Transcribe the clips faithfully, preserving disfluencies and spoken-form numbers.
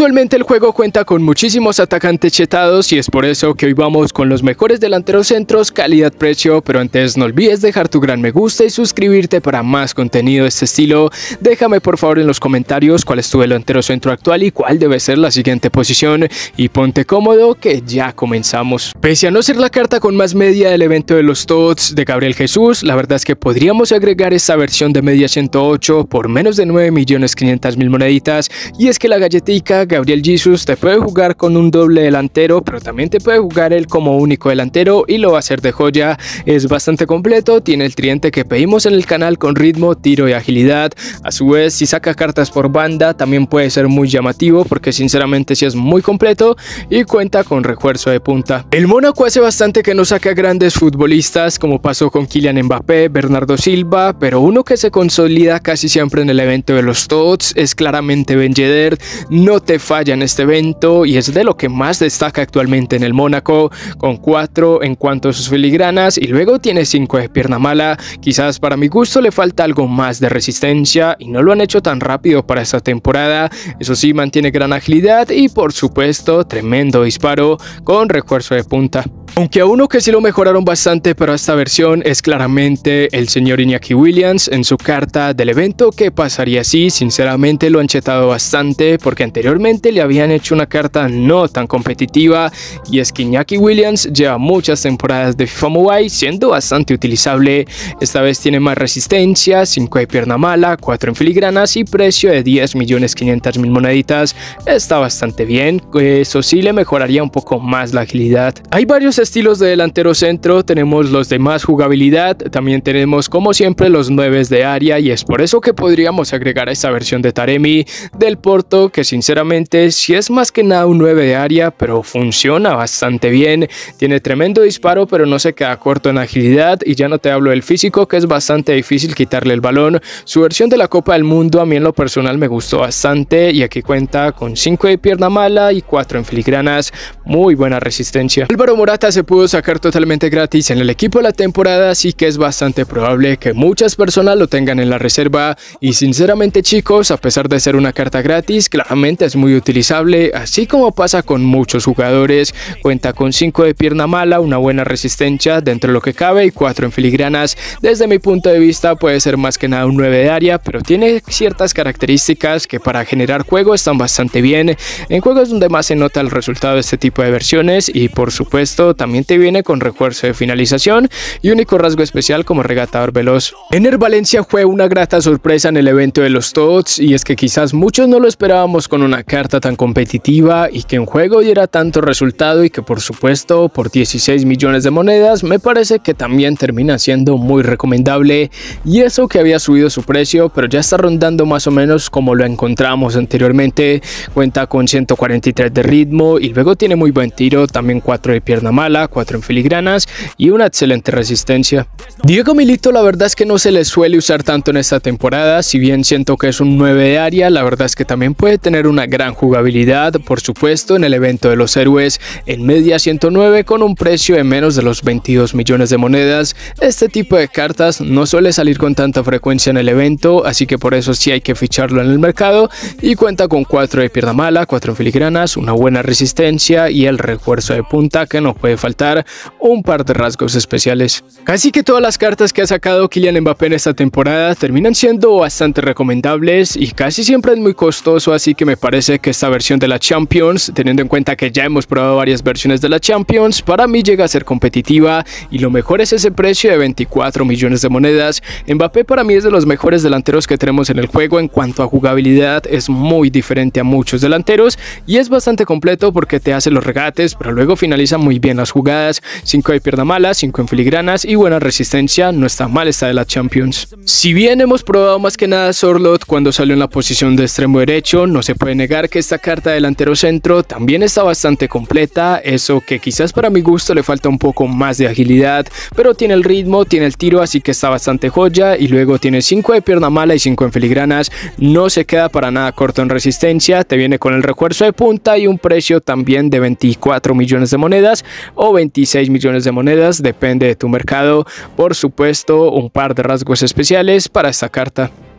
Actualmente el juego cuenta con muchísimos atacantes chetados y es por eso que hoy vamos con los mejores delanteros centros, calidad-precio, pero antes no olvides dejar tu gran me gusta y suscribirte para más contenido de este estilo. Déjame por favor en los comentarios cuál es tu delantero centro actual y cuál debe ser la siguiente posición y ponte cómodo que ya comenzamos. Pese a no ser la carta con más media del evento de los T O T S de Gabriel Jesús, la verdad es que podríamos agregar esta versión de media ciento ocho por menos de nueve millones quinientas mil moneditas, y es que la galletica Gabriel Jesús te puede jugar con un doble delantero, pero también te puede jugar él como único delantero y lo va a hacer de joya. Es bastante completo, tiene el tridente que pedimos en el canal con ritmo, tiro y agilidad. A su vez, si saca cartas por banda también puede ser muy llamativo porque sinceramente sí es muy completo y cuenta con refuerzo de punta. El Mónaco hace bastante que no saca grandes futbolistas como pasó con Kylian Mbappé, Bernardo Silva, pero uno que se consolida casi siempre en el evento de los T O T S es claramente Ben Yedder. No te falla en este evento y es de lo que más destaca actualmente en el Mónaco, con cuatro en cuanto a sus filigranas y luego tiene cinco de pierna mala. Quizás para mi gusto le falta algo más de resistencia y no lo han hecho tan rápido para esta temporada. Eso sí, mantiene gran agilidad y por supuesto tremendo disparo con refuerzo de punta. Aunque a uno que sí lo mejoraron bastante para esta versión es claramente el señor Iñaki Williams en su carta del evento. ¿Qué pasaría si? Sinceramente lo han chetado bastante porque anteriormente le habían hecho una carta no tan competitiva, y es que Iñaki Williams lleva muchas temporadas de FIFA Mobile siendo bastante utilizable. Esta vez tiene más resistencia, cinco de pierna mala, cuatro en filigranas y precio de diez millones quinientas mil moneditas. Está bastante bien, eso sí le mejoraría un poco más la agilidad. Hay varios estilos de delantero centro, tenemos los de más jugabilidad, también tenemos como siempre los nueve de área, y es por eso que podríamos agregar a esta versión de Taremi del Porto, que sinceramente sí es más que nada un nueve de área, pero funciona bastante bien. Tiene tremendo disparo, pero no se queda corto en agilidad, y ya no te hablo del físico, que es bastante difícil quitarle el balón. Su versión de la Copa del Mundo a mí en lo personal me gustó bastante, y aquí cuenta con cinco de pierna mala y cuatro en filigranas, muy buena resistencia. Álvaro Morata se pudo sacar totalmente gratis en el equipo de la temporada, así que es bastante probable que muchas personas lo tengan en la reserva, y sinceramente chicos, a pesar de ser una carta gratis, claramente es muy utilizable, así como pasa con muchos jugadores. Cuenta con cinco de pierna mala, una buena resistencia dentro de lo que cabe y cuatro en filigranas. Desde mi punto de vista puede ser más que nada un nueve de área, pero tiene ciertas características que para generar juego están bastante bien en juegos donde más se nota el resultado de este tipo de versiones, y por supuesto también te viene con refuerzo de finalización y único rasgo especial como regatador veloz. Ener Valencia fue una grata sorpresa en el evento de los T O T S, y es que quizás muchos no lo esperábamos con una carta tan competitiva y que en juego diera tanto resultado, y que por supuesto por dieciséis millones de monedas me parece que también termina siendo muy recomendable, y eso que había subido su precio, pero ya está rondando más o menos como lo encontramos anteriormente. Cuenta con ciento cuarenta y tres de ritmo y luego tiene muy buen tiro, también cuatro de pierna mala, cuatro en filigranas y una excelente resistencia. Diego Milito la verdad es que no se le suele usar tanto en esta temporada, si bien siento que es un nueve de área, la verdad es que también puede tener una gran jugabilidad, por supuesto en el evento de los héroes en media ciento nueve con un precio de menos de los veintidós millones de monedas. Este tipo de cartas no suele salir con tanta frecuencia en el evento, así que por eso sí hay que ficharlo en el mercado, y cuenta con cuatro de pierna mala, cuatro en filigranas, una buena resistencia y el refuerzo de punta que no puede faltar, un par de rasgos especiales. Casi que todas las cartas que ha sacado Kylian Mbappé en esta temporada terminan siendo bastante recomendables y casi siempre es muy costoso, así que me parece que esta versión de la Champions, teniendo en cuenta que ya hemos probado varias versiones de la Champions, para mí llega a ser competitiva, y lo mejor es ese precio de veinticuatro millones de monedas. Mbappé para mí es de los mejores delanteros que tenemos en el juego. En cuanto a jugabilidad es muy diferente a muchos delanteros y es bastante completo porque te hace los regates, pero luego finaliza muy bien las jugadas. cinco de pierna mala, cinco en filigranas y buena resistencia, no está mal esta de la Champions. Si bien hemos probado más que nada Sorloth cuando salió en la posición de extremo derecho, no se puede negar que esta carta delantero centro también está bastante completa, eso que quizás para mi gusto le falta un poco más de agilidad, pero tiene el ritmo, tiene el tiro, así que está bastante joya, y luego tiene cinco de pierna mala y cinco en filigranas, no se queda para nada corto en resistencia, te viene con el refuerzo de punta y un precio también de veinticuatro millones de monedas o veintiséis millones de monedas, depende de tu mercado. Por supuesto, un par de rasgos especiales para esta carta.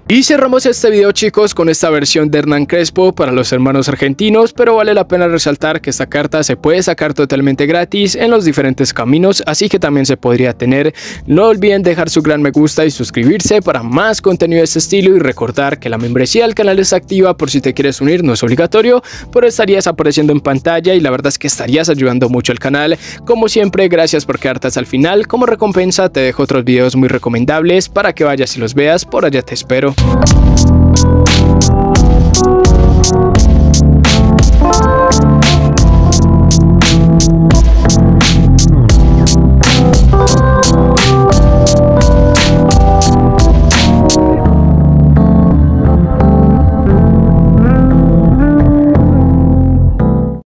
Y cerramos este video, chicos, con esta versión de Hernán Crespo para los hermanos argentinos, pero vale la pena resaltar que esta carta se puede sacar totalmente gratis en los diferentes caminos, así que también se podría tener. No olviden dejar su gran me gusta y suscribirse para más contenido de este estilo, y recordar que la membresía del canal está activa por si te quieres unir, no es obligatorio, pero estarías apareciendo en pantalla y la verdad es que estarías ayudando mucho al canal. Como siempre, gracias por quedarte hasta el final. Como recompensa te dejo otros videos muy recomendables para que vayas y los veas. Por allá te espero.